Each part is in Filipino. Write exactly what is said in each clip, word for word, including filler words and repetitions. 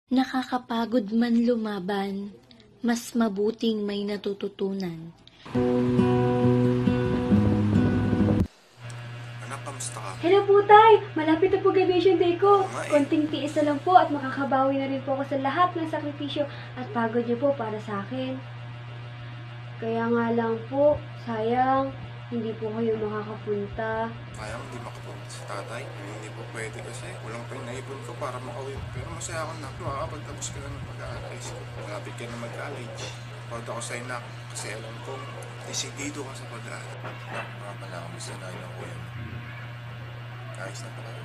Nakakapagod man lumaban, mas mabuting may natututunan. Anak, kamusta ka? Hello po, Tay! Malapit na po graduation day ko. Oo eh. Konting tiis na lang po at makakabawi na rin po ako sa lahat ng sakripisyo at pagod niyo po para sa akin. Kaya nga lang po, sayang, hindi po kayo makakapunta. Kaya hindi makapunta sa tatay. Hindi po pwede kasi kulang pa yung naipon ko para makauwi. Pero masaya ako na makakapagtapos ka na ng mag-aaral. Malapit ka na mag-college. Proud ako sa'yo, nak, kasi alam kong desidido ka sa pag-aaral. Nak, mga pala, kamusta na yun ang kuya mo? Ayos na pala.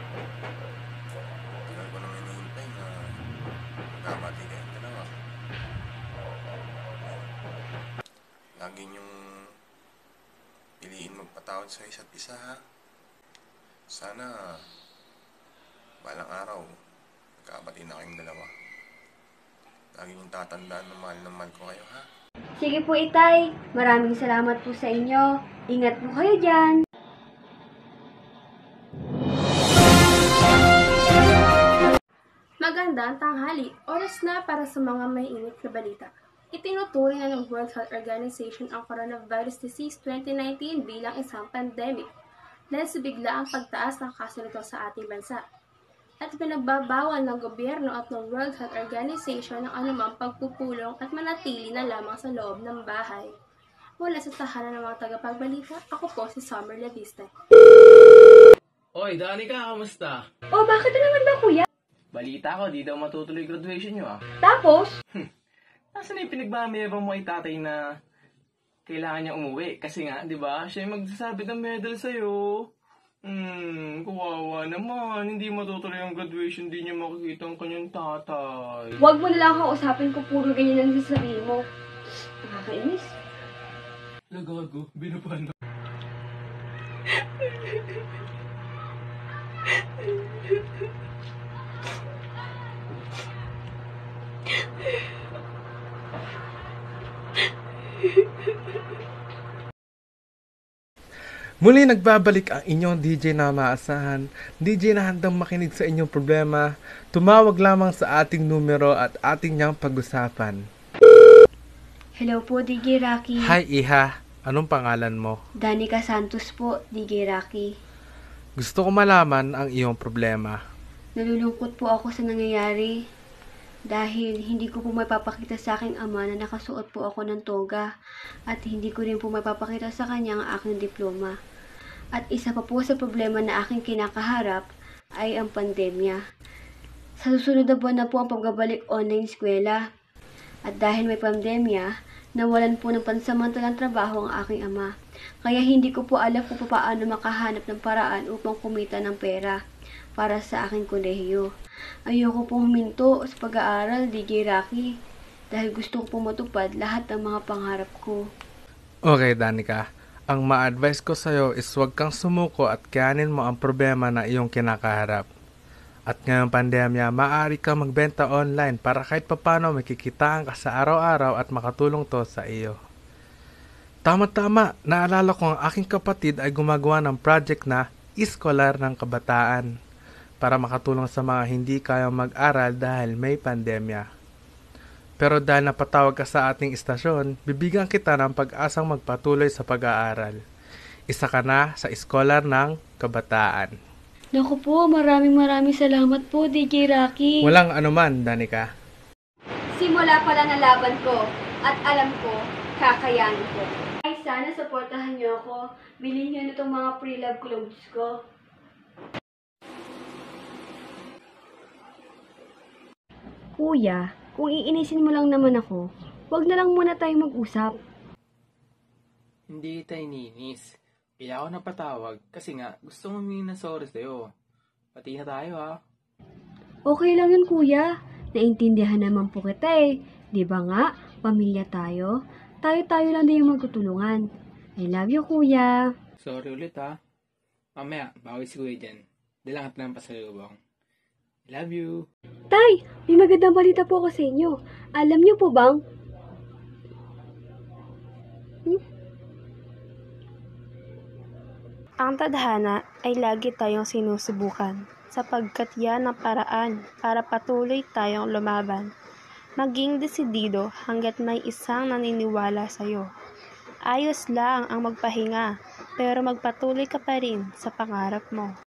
Tagal ko nang hinihintay na magkamati kayong dalawa. Lagi niyong piliin magpatawad sa isa't isa, ha? Sana balang araw magkabati na kayong dalawa. Lagi niyong tatandaan na mahal na mahal ko kayo, ha? Sige po, Itay. Maraming salamat po sa inyo. Ingat po kayo dyan. Magandang tanghali. Oras na para sa mga may init na balita. Itinuturing na ng World Health Organization ang coronavirus disease twenty nineteen bilang isang pandemic dahil sa biglaang pagtaas ng kaso nito sa ating bansa. At pinagbabawal ng gobyerno at ng World Health Organization ang anumang pagpupulong at manatili na lamang sa loob ng bahay. Mula sa tahanan ng mga tagapagbalita, ako po si Summer Laviste. Oy, Danica, kamusta? Oh, bakit na naman ba, kuya? Balita ko, di daw matutuloy graduation nyo ah. Tapos? Nasaan na yung pinagmamayabang mo kay tatay na kailangan niya umuwi? Kasi nga, di ba, siya yung magsasabi ng medal sa'yo. Hmm, kawawa naman. Hindi matutuloy ang graduation, di niya makikita ang kanyang tatay. Huwag mo na lang kausapin ko, puro ganyan ang sasabihin mo. Nakakainis. Lagago, binabano. Muli nagbabalik ang inyong D J na maasahan, D J na handang makinig sa inyong problema. Tumawag lamang sa ating numero at ating niyang pag-usapan. Hello po, D J Rocky. Hi Iha, anong pangalan mo? Danica Santos po, D J Rocky. Gusto ko malaman ang iyong problema. Nalulungkot po ako sa nangyayari dahil hindi ko po mapapakita sa aking ama na nakasuot po ako ng toga at hindi ko rin po mapapakita sa kanya ang aking diploma. At isa pa po sa problema na aking kinakaharap ay ang pandemya. Sa susunod na buwan na po ang pagbabalik online eskwela. At dahil may pandemya, nawalan po ng pansamantalang trabaho ang aking ama. Kaya hindi ko po alam kung paano makahanap ng paraan upang kumita ng pera para sa aking kolehiyo. Ayoko pong huminto sa pag-aaral, D J Rocky, dahil gusto ko pong matupad lahat ng mga pangarap ko. Okay, Danica. Ang ma-advise ko sa'yo is huwag kang sumuko at kayanin mo ang problema na iyong kinakaharap. At ngayong pandemya, maaari kang magbenta online para kahit papano makikitaan ka sa araw-araw at makatulong to sa iyo. Tama-tama, naalala ko ang aking kapatid ay gumagawa ng project na Iskolar ng Kabataan para makatulong sa mga hindi kayang mag-aral dahil may pandemya. Pero dahil napatawag ka sa ating istasyon, bibigyan kita ng pag-asang magpatuloy sa pag-aaral. Isa ka na sa Iskolar ng Kabataan. Naku po, maraming maraming salamat po, D J Rocky. Walang anuman, Danica. Simula pa lang ang laban ko at alam ko, kakayanin ko. Ay, sana supportahan niyo ako. Bilhin niyo na itong mga pre-love clothes ko. Kuya, kung iinisin mo lang naman ako, wag na lang muna tayo mag-usap. Hindi tayo ninis. Kaya ako napatawag kasi nga gusto mo humingi ng sorry sa'yo. Pati na tayo ha. Okay lang yun, kuya. Naintindihan naman po kita eh. Di ba nga, pamilya tayo? Tayo-tayo lang din yung magtutulungan. I love you, kuya. Sorry ulit ha. Mamaya, bawi si kuya dyan. Dilangat lang pa sa lubong. I love you. Tay, may magandang balita po ako sa inyo. Alam niyo po bang? Hmm? Ang tadhana ay lagi tayong sinusubukan. sapagkat yan ang paraan para patuloy tayong lumaban. Maging desidido hanggat may isang naniniwala sa'yo. Ayos lang ang magpahinga, pero magpatuloy ka pa rin sa pangarap mo.